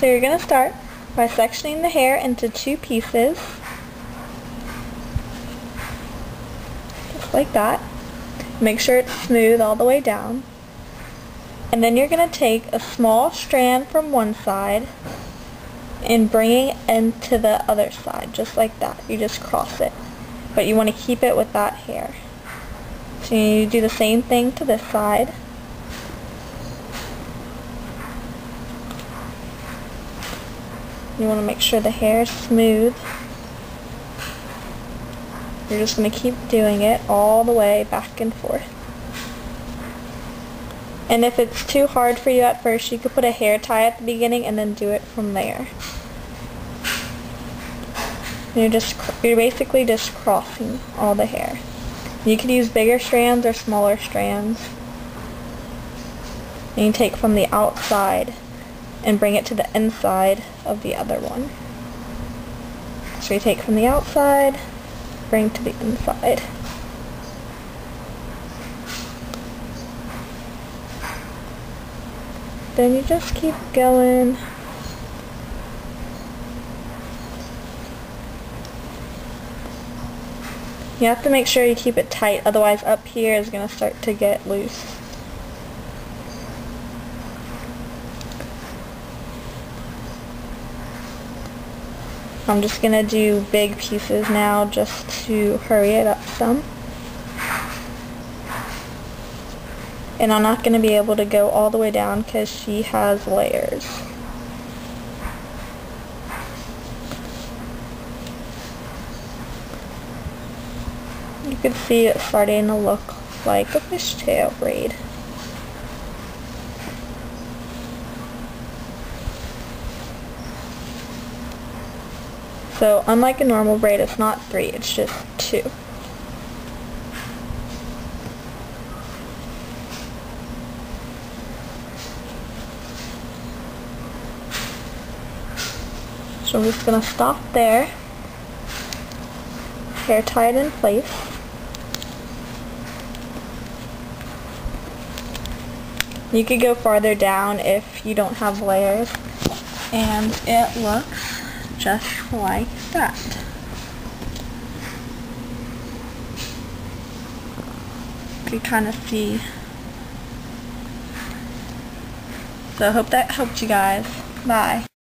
So you're going to start by sectioning the hair into 2 pieces, just like that. Make sure it's smooth all the way down. And then you're going to take a small strand from one side and bring it into the other side, just like that. You just cross it. But you want to keep it with that hair. So you do the same thing to this side. You want to make sure the hair is smooth. You're just going to keep doing it all the way back and forth. And if it's too hard for you at first, you could put a hair tie at the beginning and then do it from there. You're basically just crossing all the hair. You could use bigger strands or smaller strands. And you take from the outside and bring it to the inside of the other one. So you take from the outside, bring to the inside. Then you just keep going. You have to make sure you keep it tight, otherwise up here is going to start to get loose. I'm just going to do big pieces now just to hurry it up some. And I'm not going to be able to go all the way down because she has layers. You can see it starting to look like a fishtail braid. So unlike a normal braid, it's not 3, it's just 2. So I'm just going to stop there, hair tied in place. You could go farther down if you don't have layers, and it looks just like that. You can kind of see. So I hope that helped you guys. Bye.